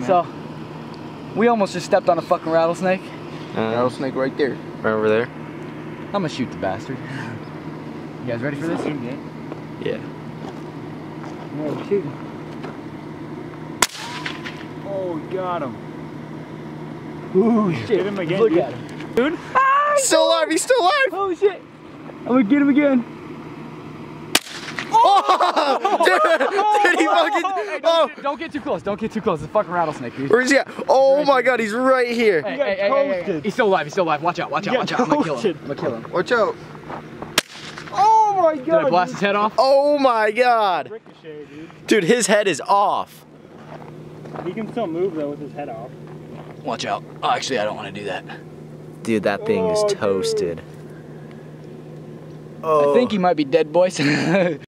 man. So, we almost just stepped on a fucking rattlesnake. Rattlesnake right there. Right over there. I'm gonna shoot the bastard. You guys ready for this? Yeah. Yeah, we're shooting. Oh, got him. Ooh, shit. Get him again, Look dude. at him. Dude. Still alive, he's still alive! Oh, shit. I'm gonna get him again. Oh! Dude, he fucking... Hey, Oh! don't get too close. Don't get too close. It's a fucking rattlesnake, dude. Where is he at? Oh my god, he's right here. Hey. He's still alive. He's still alive. Watch out. Watch out. Watch out. I'm gonna kill him. I'm gonna kill him. Watch out. Oh my god! Did I blast his head off? Oh my god. Ricochet, dude. Dude, his head is off. He can still move though with his head off. Watch out. Oh, actually, I don't want to do that. Dude, that thing is toasted. I think he might be dead, boys.